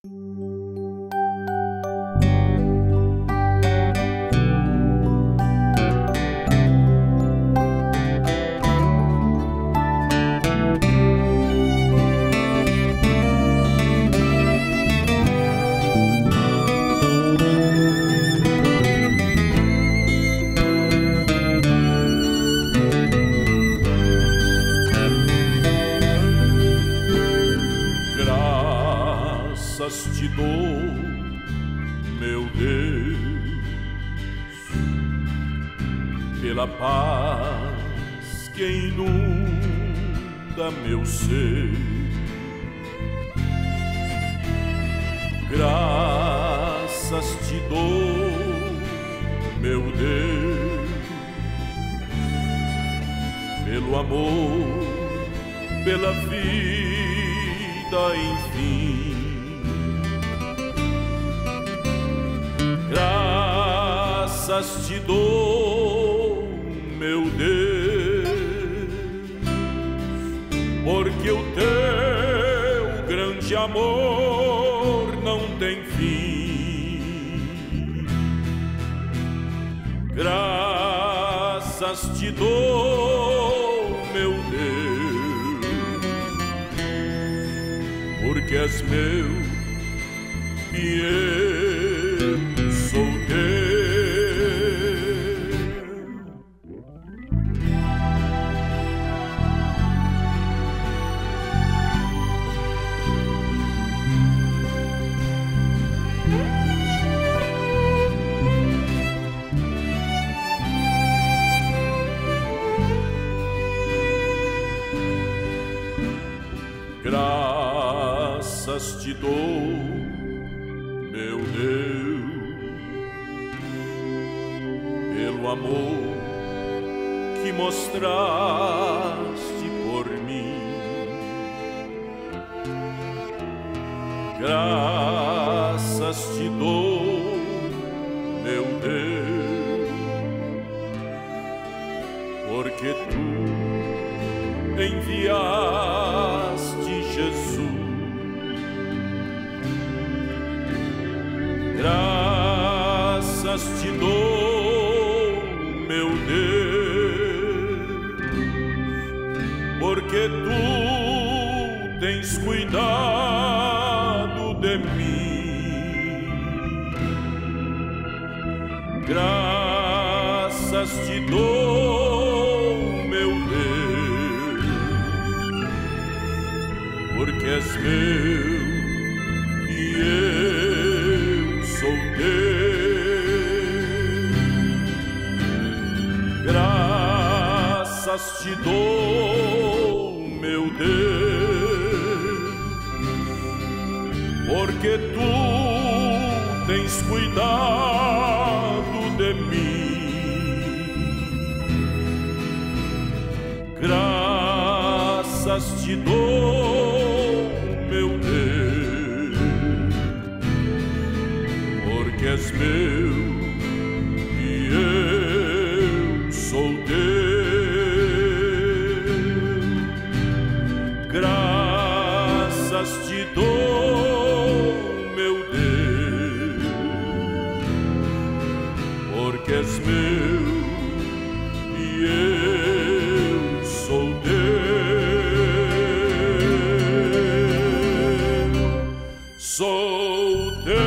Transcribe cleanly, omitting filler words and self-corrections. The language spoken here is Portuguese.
Graças te dou, meu Deus, pela paz que inunda meu ser. Graças te dou, meu Deus, pelo amor, pela vida, enfim. Graças te dou, meu Deus, porque o teu grande amor não tem fim. Graças te dou, meu Deus, porque és meu e eu sou teu. Graças te dou, meu Deus, pelo amor que mostraste por mim. Graças te dou, meu Deus, porque tu enviaste Jesus. Graças te dou, meu Deus, porque tu tens cuidado de mim. Graças te dou, meu Deus, porque és meu e eu sou teu. Graças te dou, meu Deus, porque tu tens cuidado de mim. Graças te dou, meu Deus, porque és meu e eu sou teu. Graças te dou, meu Deus, porque és meu e eu sou teu. Sou teu.